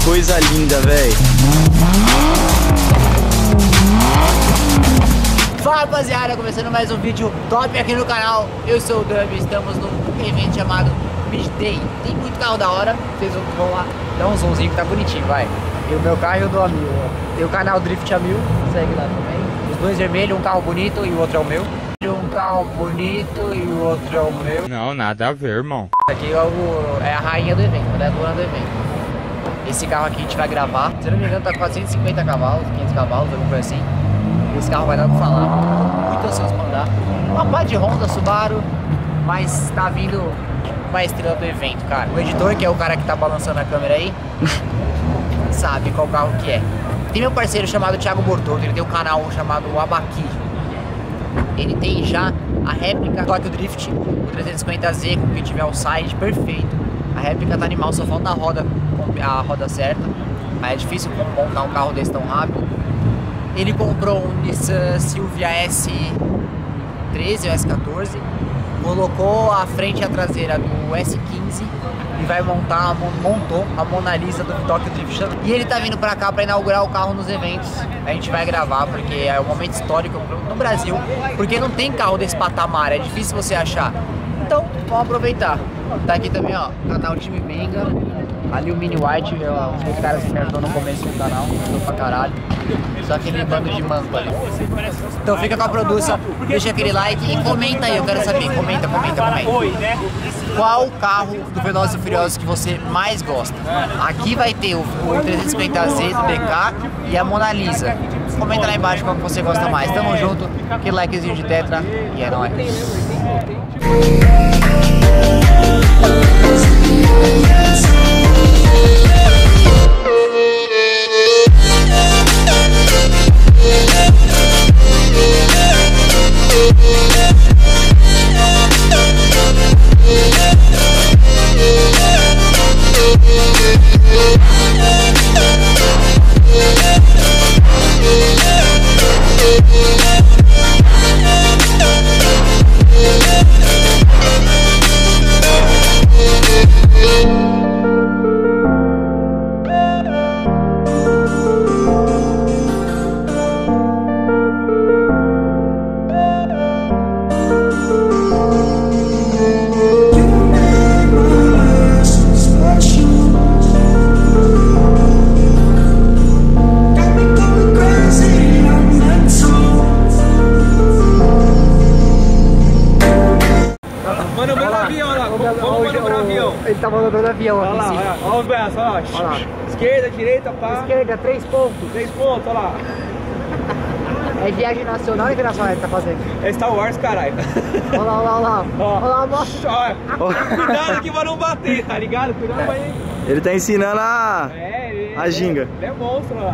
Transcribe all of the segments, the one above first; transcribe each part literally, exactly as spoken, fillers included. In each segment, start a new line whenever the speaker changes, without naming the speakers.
coisa linda, velho.
Fala, rapaziada, começando mais um vídeo top aqui no canal. Eu sou o Dami, estamos num evento chamado Beach Day. Tem muito carro da hora, vocês vão lá dar um zoomzinho que tá bonitinho, vai. E o meu carro e o do Amil, ó. Tem o canal Drift Amil, segue lá também. Os dois vermelhos, um carro bonito e o outro é o meu. Um carro bonito e o outro é o meu.
Não, nada a ver, irmão.
Aqui é, o, é a rainha do evento, ela é a dona do evento. Esse carro aqui a gente vai gravar. Se eu não me engano tá quatrocentos e cinquenta cavalos, quinhentos cavalos, alguma coisa assim. Esse carro vai dar pra falar. Tô muito ansioso pra andar. Uma pá de Honda, Subaru, mas tá vindo uma estrela do evento, cara. O editor, que é o cara que tá balançando a câmera aí, sabe qual carro que é. Tem meu parceiro chamado Thiago Bortolto, ele tem um canal chamado Abaqui. Ele tem já a réplica Tokyo Drift, o trezentos e cinquenta Z com kit Velside, perfeito. A réplica tá animal, só falta a roda, a roda certa. Mas é difícil montar um carro desse tão rápido. Ele comprou um Nissan Silvia S treze ou S quatorze, colocou a frente e a traseira do S quinze e vai montar, montou a Mona Lisa do Tokyo Drift. E ele tá vindo pra cá pra inaugurar o carro nos eventos. A gente vai gravar porque é um momento histórico no Brasil, porque não tem carro desse patamar, é difícil você achar. Então, vamos aproveitar. Tá aqui também, ó, canal Time Benga. Ali o Mini White, um dos caras que me ajudou no começo do canal, ajudou pra caralho. Só aquele bando de manco ali. Então fica com a produção, deixa aquele like e comenta aí, eu quero saber. Comenta, comenta, comenta. Qual carro do Velozes e Furiosos que você mais gosta? Aqui vai ter o, o trezentos e cinquenta Z do B K e a Mona Lisa. Comenta lá embaixo qual que você gosta mais. Tamo junto, aquele likezinho de tetra e é nóis. Ele tá mandando avião
olha lá, olha, olha os braços, olha lá. Olha lá. Esquerda, direita, pá.
Esquerda, três pontos.
Três pontos, olha lá.
É viagem nacional ou internacional que tá fazendo?
É Star Wars, caralho.
Olha lá, olha lá, olha lá.
Ó,
olha lá, mostra.
Cuidado aqui pra não bater, tá ligado? Cuidado pra ele.
Ele tá ensinando a,
é, ele,
a ginga.
Ele é monstro, olha lá.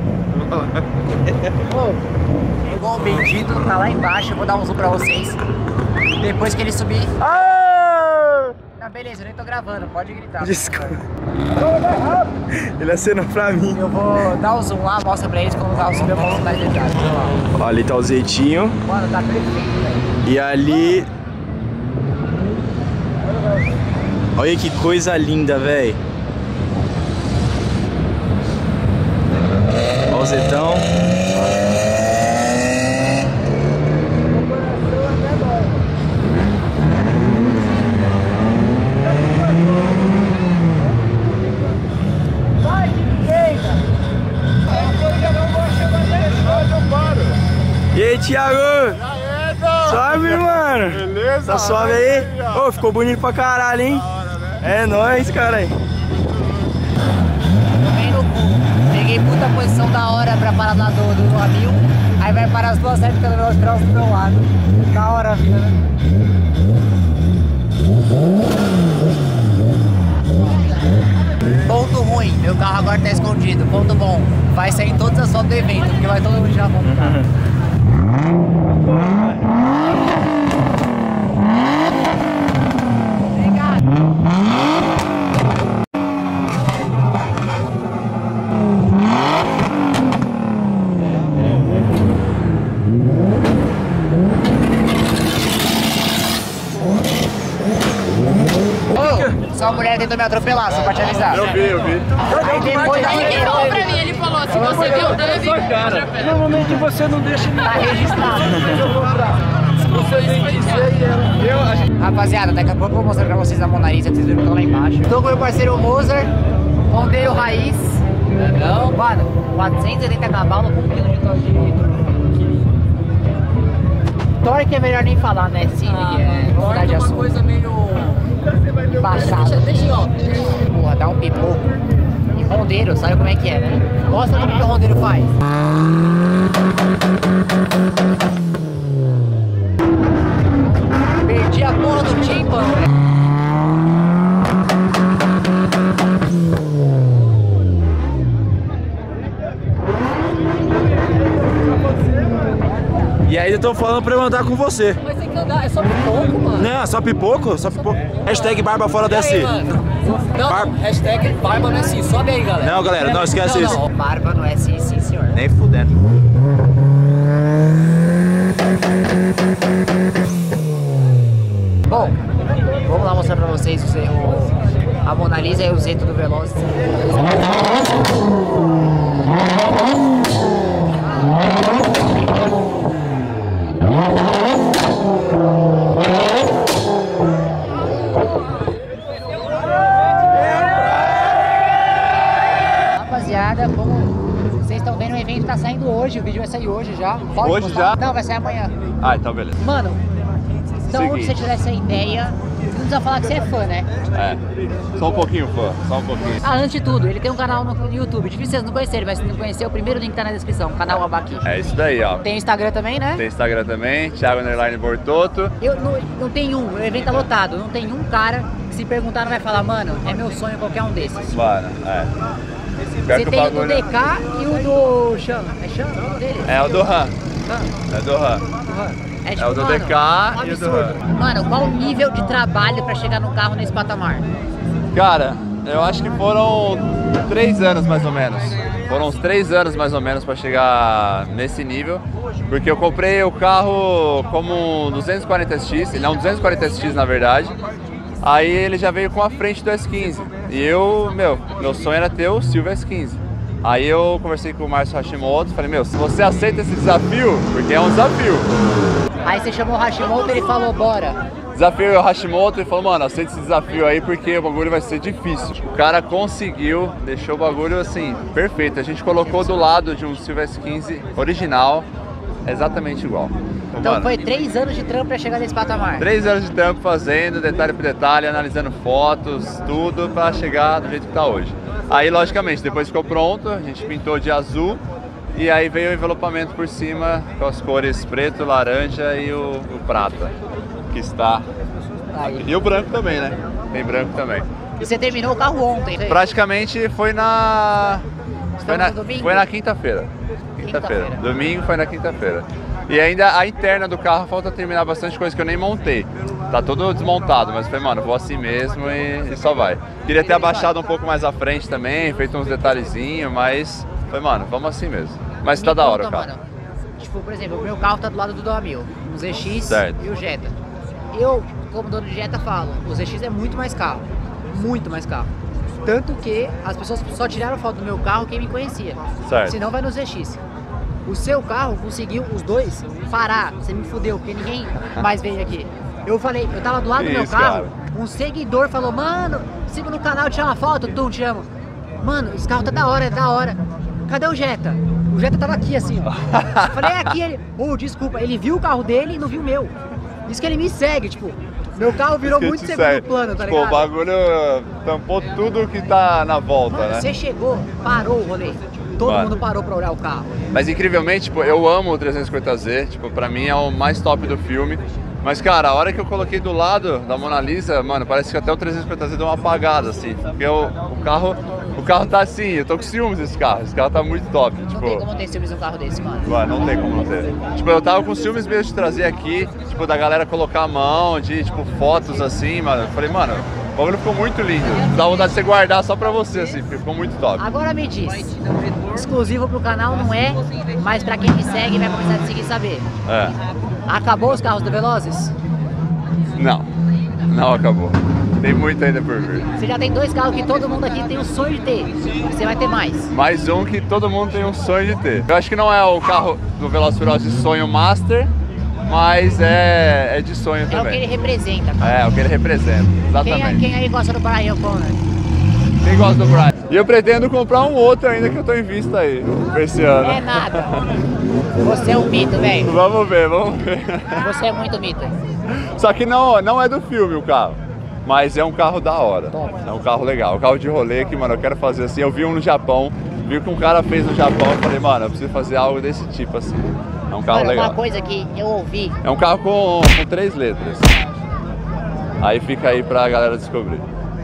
Oh, igual o bendito, tá lá embaixo, eu vou dar um zoom pra vocês. Depois que ele subir... Não, beleza, eu nem tô gravando, pode gritar.
Desculpa. Ele acenou pra mim.
Eu vou dar o zoom lá, mostra pra eles quando o carro subir, eu vou mais detalhes.
Ó, ali tá o jeitinho.
Mano, tá perfeito, velho.
E ali... Olha que coisa linda, velho. Ó o zetão. E aí, Thiago? Suave, mano? Beleza? Tá suave aí? Ô, oh, ficou bonito pra caralho, hein? Hora, né? É nóis, cara.
Tomei no cu. Peguei puta posição da hora pra parar lá do, do Amil. Aí vai parar as duas réplicas do Velozes do meu lado. Da hora, vida, né? Ponto ruim, meu carro agora tá escondido. Ponto bom, vai sair em todas as fotos do evento, porque vai todo mundo tirar foto do carro. Sua mulher tentou me atropelar, só pra te avisar.
Eu vi, eu vi.
Aí depois
Ele que falou pra mim, ele falou, se você viu o Dani...
Normalmente você não deixa
tá registrado.
você vem dizer e ela...
Rapaziada, daqui a pouco eu vou mostrar pra vocês a Mona Lisa, vocês viram que estão lá embaixo. Tô com meu parceiro Mozart, Hondeiro Raiz. Não, mano, quatrocentos e oitenta cavalos com um quilo de torque. Torque é melhor nem falar, né? Sim, ah, é, torque é uma coisa meio... baixada. Porra, dá um pipoco. E rondeiro, sabe como é que é, né? Mostra como que o rondeiro faz. Perdi a porra do tímpano, velho.
E aí eu tô falando pra eu andar com você.
Mas tem que andar, é só pipoco, mano.
Não, só pipoco? Só pipoco. Hashtag barba fora do S I.
Não,
Bar...
hashtag barba no S I, sobe aí, galera.
Não, galera, não esquece
não,
isso.
Não, barba no S I, sim, senhor.
Nem fudendo.
Bom, vamos lá mostrar pra vocês o, o, a Mona Lisa e o Zeto do Veloz. Rapaziada, como vocês estão vendo, o evento tá saindo hoje, o vídeo vai sair hoje já. Pode
Hoje
postar?
já?
Não, vai sair amanhã.
Ah, então beleza.
Mano, então onde
Seguinte.
você tiver essa ideia, você não precisa falar que você é fã, né?
É, só um pouquinho, fã, só um pouquinho.
Ah, antes de tudo, ele tem um canal no YouTube, difícil vocês não conhecerem, mas se não conhecer, o primeiro link tá na descrição, canal Abaqui.
É isso daí, ó.
Tem Instagram também, né?
Tem Instagram também, Thiago Underline Bortoto.
Eu, não, não tem um, o evento tá lotado, não tem um cara que se perguntar não vai falar, mano, é meu sonho qualquer um desses.
Mano, é. Pior
Você
que o
tem o do
bagulho-
D K e o do Chan. É Chan o nome dele?
É o do Han.
Chan.
É do Han.
É,
É o do
mano,
D K
um
e o do
absurdo. Mano, qual o nível de trabalho pra chegar no carro nesse patamar?
Cara, eu acho que foram três anos mais ou menos. Foram uns três anos mais ou menos pra chegar nesse nível. Porque eu comprei o carro como um duzentos e quarenta X, ele é um duzentos e quarenta X na verdade. Aí ele já veio com a frente do S quinze. E eu, meu, meu sonho era ter o Silvia S quinze. Aí eu conversei com o Márcio Hashimoto, falei, meu, se você aceita esse desafio, porque é um desafio.
Aí você chamou o Hashimoto e ele falou, bora.
Desafiou o Hashimoto e falou, mano, aceita esse desafio aí porque o bagulho vai ser difícil. O cara conseguiu, deixou o bagulho assim, perfeito. A gente colocou do lado de um Silvia S quinze original, exatamente igual.
Então
Mano,
foi três anos de trampo pra chegar nesse patamar.
Três anos de tempo fazendo, detalhe por detalhe, analisando fotos, tudo pra chegar do jeito que tá hoje. Aí, logicamente, depois ficou pronto, a gente pintou de azul e aí veio o envelopamento por cima com as cores preto, laranja e o, o prata, que está...
Aí.
E o branco também, né? Tem branco também.
E você terminou o carro ontem, né?
Praticamente foi na... Foi na,
no domingo?
foi na quinta-feira. Quinta-feira.
Quinta-feira.
Domingo foi na quinta-feira. E ainda a interna do carro falta terminar bastante coisa que eu nem montei. Tá todo desmontado, mas falei, mano, vou assim mesmo e, e só vai. Queria ter abaixado um pouco mais à frente também, feito uns detalhezinhos, mas falei, mano, vamos assim mesmo. Mas tá
Me
da hora o
conta,
carro.
mano, tipo, por exemplo, o meu carro tá do lado do Doma mil, o Z X
Certo.
e o Jetta. Eu, como dono de Jetta, falo, o Z X é muito mais carro, muito mais carro. Tanto que as pessoas só tiraram foto do meu carro quem me conhecia.
Certo.
Senão vai no Z X. O seu carro conseguiu os dois parar. Você me fudeu, porque ninguém mais veio aqui. Eu falei, eu tava do lado do meu
Isso,
carro,
cara.
um seguidor falou, mano, siga no canal, tira uma foto, Tum, te amo. Mano, esse carro tá da hora, é da hora. Cadê o Jetta? O Jetta tava aqui assim, ó. Eu falei, é aqui, ele, oh, desculpa, ele viu o carro dele e não viu o meu. Isso que ele me segue, tipo, meu carro virou
Que
muito
te
segundo
segue.
plano, tá
Tipo,
ligado?
o bagulho tampou tudo que tá na volta,
Mano,
né?
você chegou, parou o rolê. Todo
Mano.
mundo parou pra olhar o carro.
Mas incrivelmente, tipo, eu amo o trezentos e cinquenta Z, tipo, pra mim é o mais top do filme. Mas, cara, a hora que eu coloquei do lado da Mona Lisa, mano, parece que até o trezentos e cinquenta Z deu uma apagada, assim. Porque o, o carro, o carro tá assim, eu tô com ciúmes desse carro, esse carro tá muito top,
Não
tipo...
tem como ter ciúmes num carro desse, mano.
Mano, não tem como não ter. Tipo, eu tava com ciúmes mesmo de trazer aqui, tipo, da galera colocar a mão, de, tipo, fotos assim, mano. Eu falei, mano, o bagulho ficou muito lindo. Dá vontade de você guardar só pra você, assim, porque ficou muito top.
Agora me diz, exclusivo pro canal não é, mas pra quem me segue vai começar a te seguir e saber.
É.
Acabou os carros do Velozes?
Não, não acabou. tem muito ainda por vir.
Você já tem dois carros que todo mundo aqui tem o sonho de ter. Você vai ter mais.
Mais um que todo mundo tem um sonho de ter. Eu acho que não é o carro do Velociraptor de sonho master, mas é, é de sonho
É o que
também.
ele representa, cara.
É, o que ele representa,
Quem,
exatamente.
quem aí gosta do Brian Connor?
Quem gosta do Brian? E eu pretendo comprar um outro ainda que eu tô em vista aí, pra esse ano.
É nada. Você é um mito, velho.
Vamos ver, vamos ver.
Você é muito mito.
Só que não, não é do filme o carro, mas é um carro da hora.
Top.
É um carro legal, um carro de rolê que, mano, eu quero fazer assim. Eu vi um no Japão, vi o que um cara fez no Japão e falei, mano, eu preciso fazer algo desse tipo assim. É um carro
Mano,
legal.
uma coisa que eu ouvi.
É um carro com, com três letras. Aí fica aí pra galera descobrir.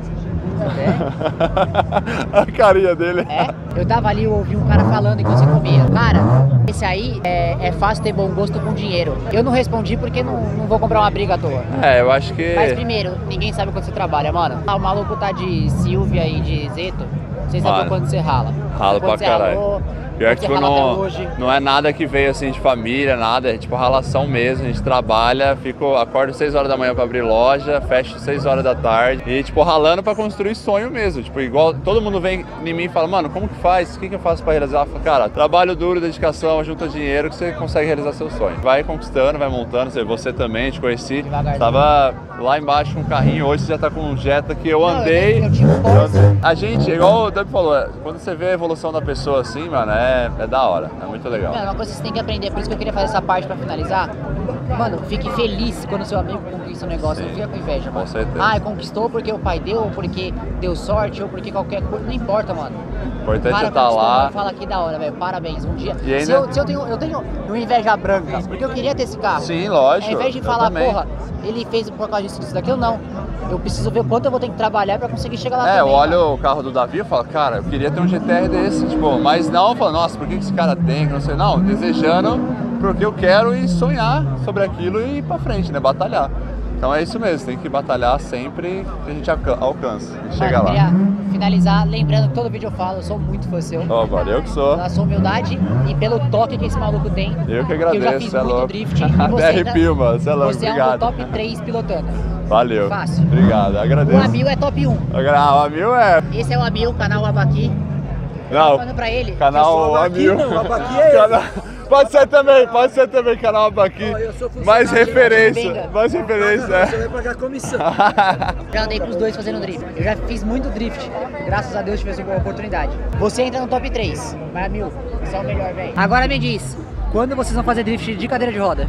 É?
A carinha dele.
É? Eu tava ali, eu ouvi um cara falando enquanto você comia. Cara, esse aí é, é fácil ter bom gosto com dinheiro. Eu não respondi porque não, não vou comprar uma briga à toa.
É, eu acho que...
Mas primeiro, ninguém sabe quanto você trabalha, mano. Ah, o maluco tá de Silvia e de Zeto. Vocês sabem
Mano,
quanto você rala.
Ralo
Quanto
pra
você
caralho.
ralou,
Pior
quanto
que
você
tipo,
rala até
não,
hoje.
não é nada que veio assim de família, nada, é tipo ralação mesmo, a gente trabalha, fico, acordo seis horas da manhã pra abrir loja, fecho seis horas da tarde e tipo ralando pra construir sonho mesmo, tipo igual todo mundo vem em mim e fala, mano, como que faz, o que que eu faço pra realizar? Eu falo, cara, trabalho duro, dedicação, junta dinheiro que você consegue realizar seu sonho. Vai conquistando, vai montando, você também, te conheci,
Devagarzinho.
tava lá embaixo com um carrinho, hoje você já tá com um Jetta que eu
Não,
andei.
eu- eu tive um
eu
Corsa.
andei. A gente, igual o Dub falou, quando você vê a evolução da pessoa assim, mano, é, é da hora, é muito legal.
Mano, uma coisa que você tem que aprender, por isso que eu queria fazer essa parte pra finalizar. Mano, fique feliz quando seu amigo conquista um negócio,
Sim,
não fica com inveja, mano.
com certeza.
Ah, conquistou porque o pai deu, ou porque deu sorte, ou porque qualquer coisa, não importa, mano.
O importante
Cara,
é estar
conquistou,
lá.
mano, fala que da hora, velho, parabéns, um dia.
E ainda-
Se, eu, se eu tenho, eu tenho uma inveja branca, porque eu queria ter esse carro.
Sim, lógico.
Ao invés de
eu
falar,
também.
porra, ele fez por causa disso, disso, daquilo, não. Eu preciso ver o quanto eu vou ter que trabalhar pra conseguir chegar lá
É, eu
também,
olho
mano.
o carro do Davi e falo, cara, eu queria ter um G T R desse, tipo, mas não, eu falo, nossa, por que que esse cara tem, que não sei, não, desejando porque eu quero e sonhar sobre aquilo e ir pra frente, né, batalhar. Então é isso mesmo, tem que batalhar sempre que a gente alca- alcança, e chega
Mano,
lá.
queria finalizar lembrando que todo vídeo eu falo, eu sou muito fã seu.
Ó, mano, eu que sou,
Pela sua humildade e pelo toque que esse maluco tem.
eu que
eu já
agradeço,
fiz
cê é
muito
louco.
drift. E
Até
você,
arrepio, mano, você é louco,
você é um do
obrigado.
top três pilotando.
Valeu,
Fácil.
obrigado,
O
agradeço.
Amil é top um.
Ah, o Amil é,
Esse é o Amil, canal Abaqui.
não,
Falando pra ele.
canal Amil. Canal- Pode ser também, pode ser também canal Abaqui.
eu sou funcionário
Mais
de
referência,
Benga.
mais referência.
Você
é.
vai pagar comissão.
Já andei com os dois fazendo drift. Eu já fiz muito drift. Graças a Deus tive essa oportunidade. Você entra no top três. Mas Amil, você é o melhor, velho. Agora me diz, quando vocês vão fazer drift de cadeira de roda?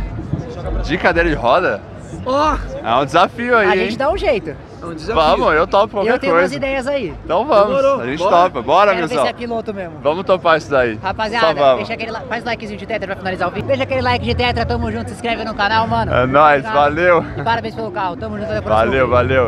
De cadeira de roda?
Ó,
É um desafio aí,
A
hein?
gente dá um jeito.
é um desafio.
Vamos, eu topo qualquer
Eu tenho umas
coisa.
ideias aí.
Então vamos,
Demorou,
a gente
bora.
topa. Bora,
Quero ver se
Milson.
é piloto mesmo.
Vamos topar isso daí. Só
Rapaziada,
vamos.
deixa aquele, like- faz likezinho de tetra pra finalizar o vídeo. Deixa aquele like de tetra, tamo junto, se inscreve no canal, mano.
É nóis,
Obrigado.
valeu.
E parabéns pelo carro, tamo junto, até o próximo
Valeu,
vídeo.
valeu.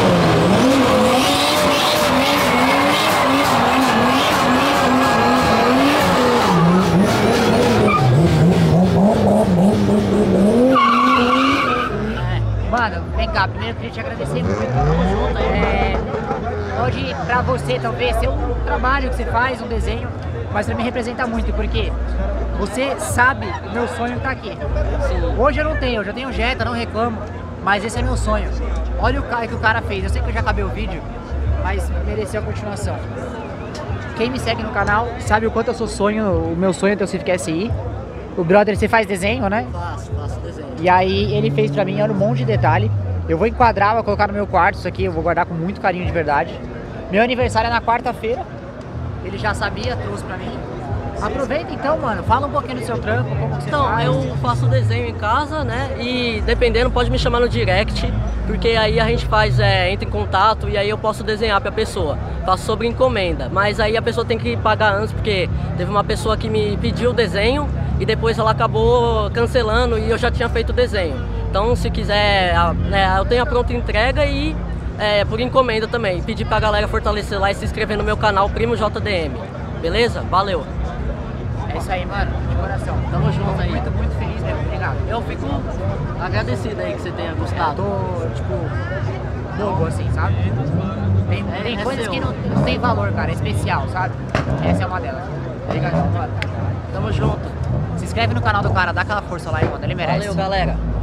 Mano, vem cá, primeiro eu queria te agradecer muito, tamo junto. É, pode, pra você talvez, ser um trabalho que você faz, um desenho, mas pra mim representa muito, porque você sabe que o meu sonho tá aqui. Hoje eu não tenho, eu já tenho Jetta, não reclamo, mas esse é meu sonho. Olha o cara que o cara fez, eu sei que eu já acabei o vídeo, mas mereceu a continuação. Quem me segue no canal sabe o quanto eu sou sonho, o meu sonho é ter o Civic S I. O brother, você faz desenho, né?
Faço, faço desenho.
E aí ele fez pra mim, olha um monte de detalhe. Eu vou enquadrar, vou colocar no meu quarto isso aqui, eu vou guardar com muito carinho de verdade. Meu aniversário é na quarta-feira. Ele já sabia, trouxe pra mim. Aproveita então, mano, fala um pouquinho do seu trampo, como que você
Então,
faz.
eu faço desenho em casa, né? E dependendo, pode me chamar no direct, porque aí a gente faz, é, entra em contato e aí eu posso desenhar pra pessoa. Faço sobre encomenda, mas aí a pessoa tem que pagar antes, porque teve uma pessoa que me pediu o desenho e depois ela acabou cancelando e eu já tinha feito o desenho. Então, se quiser, a- né, eu tenho a pronta entrega e é, por encomenda também. Pedir pra galera fortalecer lá e se inscrever no meu canal Primo J D M. Beleza? Valeu!
É isso aí, mano, de coração.
Tamo junto aí.
Muito, muito feliz mesmo, obrigado.
Eu fico agradecido aí que você tenha gostado.
Tô, tipo, bobo assim, sabe? Tem,
É,
tem
é
coisas
seu.
que não, não tem valor, cara, é especial, sabe? Essa é uma delas. Obrigado, mano.
Tamo junto.
Se inscreve no canal do cara, dá aquela força lá, hein, mano, ele merece.
Valeu, galera.